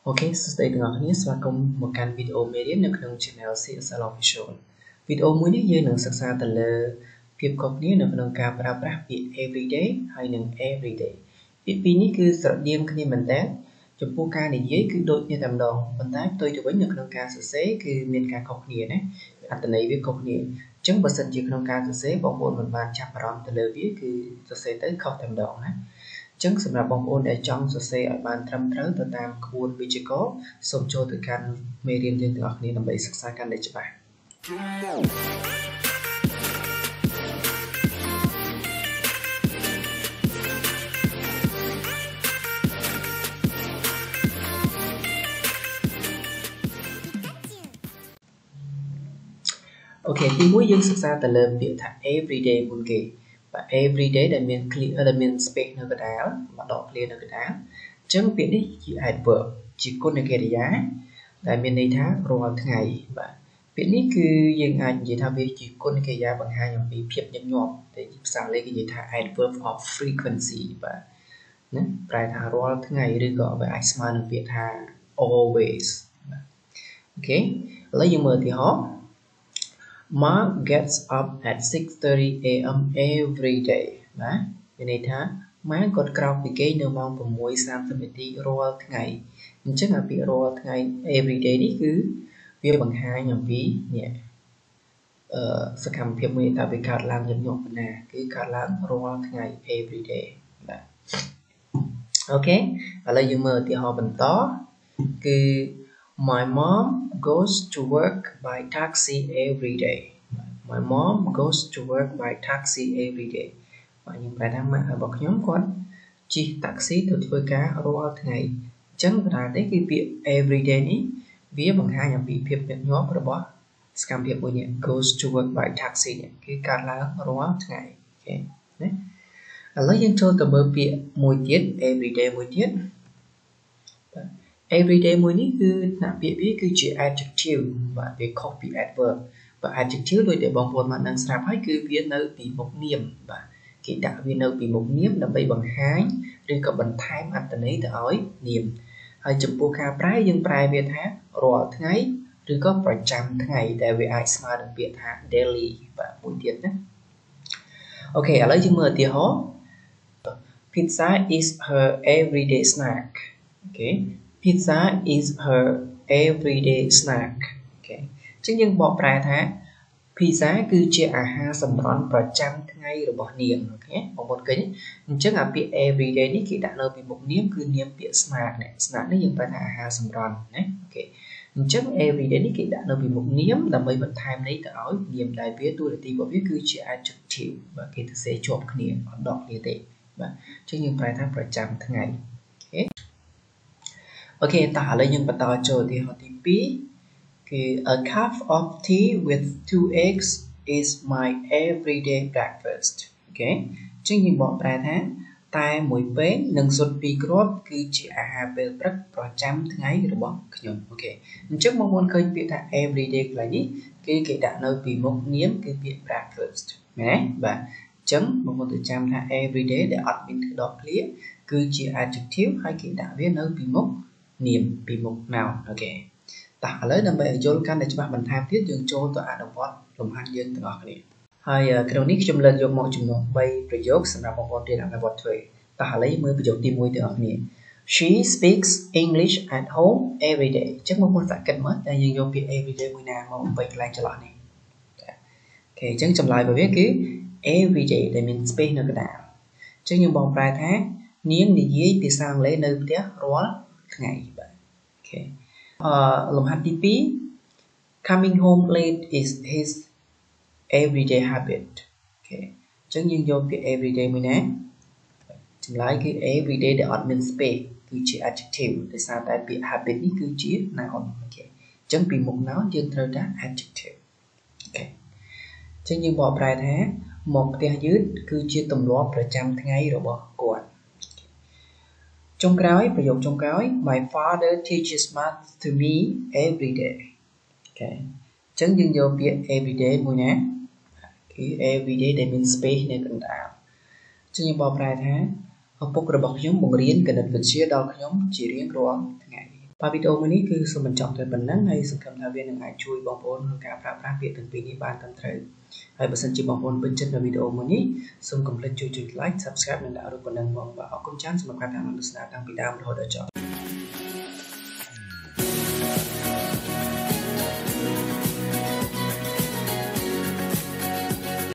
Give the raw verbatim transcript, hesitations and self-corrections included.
Ok, sau đây tengah ni selaku makan video mediaនៅក្នុង channel C S L Official វីដេអូមួយនេះយើងនឹងសិក្សាទៅលើភាពខុសគ្នានៅក្នុងការប្រើប្រាស់ពាក្យ everyday ហើយនិង everyday ពាក្យពីរនេះគឺស្រដៀងគ្នាមែនតើចំពោះការនិយាយគឺដូចគ្នាតែម្ដងប៉ុន្តែផ្ទុយទៅវិញនៅក្នុងការសរសេរគឺមានការខុសគ្នាណាអត្ថន័យវាខុសគ្នាអញ្ចឹងបើសិនជាក្នុងការសរសេរបងប្អូនមិនបានចាប់អារម្មណ៍ទៅលើវាគឺសរសេរទៅខុសតែម្ដងណាចឹងសម្រាប់បងប្អូនដែលចង់សរសេរឲ្យបានត្រឹមត្រូវទៅតាមក្បួនវិជ្ជាករសូមចូលទៅកាន់មេរៀនយើងទាំងអស់គ្នាដើម្បីសិក្សាកាន់តែច្បាស់អូខេទីមួយយើងសិក្សាទៅលើពាក្យថា everyday មុនគេបាទ everyday ដែលមាន clear ដែលមាន space នៅកណ្ដាលមកដក clear នៅកណ្ដាលអញ្ចឹងពាក្យនេះជា adverb ជាគុណកិរិយាដែលមានន័យថារាល់ថ្ងៃបាទពាក្យនេះគឺយើងអាចនិយាយថាវាជាគុណកិរិយាបង្ហាញអំពីភាពញឹកញាប់តែភាសាអង់គ្លេសគេនិយាយថា adverb of frequency បាទណាប្រែថារាល់ថ្ងៃឬក៏វាអាចស្មើនឹងពាក្យថា always បាទអូខេឥឡូវយើងមើលឧទាហរណ៍ Mark gets up at six thirty a m every day បាទមានន័យថា Mark គាត់ក្រោកពីគេនៅម៉ោងsáu三十នាទីរាល់ថ្ងៃអញ្ចឹងអាពាក្យរាល់ថ្ងៃ every day នេះគឺវាបង្ហាញអំពីនេះអឺសកម្មភាពមួយថាវាកើតឡើងញឹកញាប់ប៉ុណ្ណាគឺកើតឡើងរាល់ថ្ងៃ every day បាទអូខេឥឡូវយើងមើលឧទាហរណ៍បន្តគឺ My mom goes to work by taxi every day. My mom goes to work by taxi every day. បាទខ្ញុំប្រែថាម៉ាក់របស់ខ្ញុំគាត់ជិះតាក់ស៊ីទៅធ្វើការរាល់ថ្ងៃអញ្ចឹងបណ្ដាលនេះគឺពាក្យ every day នេះវាបង្ហាញអំពីភាពញឹកញាប់របស់សកម្មភាពមួយនេះ goes to work by taxi នេះគឺកើតឡើងរាល់ថ្ងៃអូខេណាឥឡូវយើងចូលទៅមើលពាក្យមួយទៀត everyday មួយទៀតeveryday មួយនេះគឺថ្នាក់ពាក្យវាគឺជា adjective បាទវាខុសពី adverb បាទ adjective ដូចដែលបងប្អូនបានដឹងស្រាប់ហើយគឺវានៅពីមុខនាមបាទគេដាក់វានៅពីមុខនាមដើម្បីបង្ហាញឬក៏បន្ថែមអត្ថន័យទៅឲ្យនាមហើយចំពោះការប្រែយើងប្រែវាថារាល់ថ្ងៃឬក៏ប្រចាំថ្ងៃដែលវាអាចស្មើនឹងពាក្យថា daily បាទមួយទៀតណាអូខេឥឡូវយើងមើលឧទាហរណ៍ Pizza is her everyday snack អូខេPizza is her everyday snack អូខេអញ្ចឹងយើងបកប្រែថា Pizza គឺជាអាហារសម្រន់ប្រចាំថ្ងៃរបស់នាងអូខេបងប្អូនឃើញអញ្ចឹងអាពាក្យ everyday នេះគេដាក់នៅពីមុខនាមគឺនាមពាក្យ snack នេះ snack នេះយើងប្រែថាអាហារសម្រន់ណាអូខេអញ្ចឹង everyday នេះគេដាក់នៅពីមុខនាមដើម្បីបន្ថែមន័យទៅឲ្យនាមដែលវាតួនាទីរបស់វាគឺជា adjective បាទគេទៅសេជាប់គ្នាអត់ដកគ្នាទេបាទអញ្ចឹងយើងប្រែថាប្រចាំថ្ងៃអូខេអូខេតោះឥឡូវយើងបន្តចូលឧទាហរណ៍ទីពីរគឺ A cup of tea with two eggs is my everyday breakfast អូខេអញ្ចឹងយើងបកប្រែថាតែមួយពែងនិងស៊ុតពីរគ្រាប់គឺជាអាហារពេលព្រឹកប្រចាំថ្ងៃរបស់ខ្ញុំអូខេអញ្ចឹងបងប្អូនឃើញពាក្យថា everyday កន្លែងនេះគឺគេដាក់នៅពីមុខនាមគឺពាក្យ breakfast មែនទេបាទអញ្ចឹងបងប្អូនទៅចាំថា everyday ដែលអត់មានដកឃ្លាគឺជា adjective ហើយគេដាក់វានៅពីមុខនាមពីមុខ noun អូខេតោះឥឡូវដើម្បីឲ្យយល់កាន់តែច្បាស់បន្ថែមទៀតយើងចូលទៅអនុវត្តលំហាត់យើងទាំងអស់គ្នាហើយក្នុងនេះខ្ញុំលើកយកមកចំនួនបីប្រយោគសម្រាប់បងប្អូនរៀនអនុវត្តធ្វើតោះឥឡូវមើលប្រយោគទីមួយទាំងអស់គ្នា She speaks English at home every day អញ្ចឹងបងប្អូនសាកគិតមើលតែយើងយកពាក្យ everyday មួយណាមកបីកន្លែងចន្លោះនេះអូខេអញ្ចឹងចម្លើយរបស់វាគឺ everyday ដែលមាន space នៅកណ្ដាលអញ្ចឹងយើងបងប្រែថានាងនិយាយភាសាអង់គ្លេសនៅផ្ទះរាល់ថ្ងៃបាទអូខេអឺលំហាត់ទីពីរ Coming home late is his everyday habit អូខេអញ្ចឹងយើងយកពាក្យ everyday មួយណាចម្លើយគឺ everyday ដែលអត់មាន space គឺជា adjective ដោយសារតែពាក្យ habit នេះគឺជា noun អូខេអញ្ចឹងពីមុខ noun យើងត្រូវដាក់ adjective អូខេអញ្ចឹងយើងបកប្រែថាមកផ្ទះយឺតគឺជាទម្លាប់ប្រចាំថ្ងៃរបស់គាត់ចុងក្រោយប្រយោគចុងក្រោយ My father teaches math to me every day អូខេអញ្ចឹងយើងយកពាក្យ everyday មួយណាគឺ everyday ដែលមាន space នៅកណ្ដាលអញ្ចឹងយើងបកប្រែថាឪពុករបស់ខ្ញុំបង្រៀនគណិតវិទ្យាដល់ខ្ញុំជារៀងរាល់ថ្ងៃ và video mới ní cứ số mình chọn tới bản năng hay sự cầm thảo viên ai chui bóng bóng hơn cả pháp pháp biệt từng pin đi bàn tầm thời hay bớt sân chỉ bóng bóng bên chân là video mới ní xong cùng lên chui chui like subscribe nên đã được bản năng vòng và họ cũng chán xong mà các bạn làm được đăng video hồi đợi chọn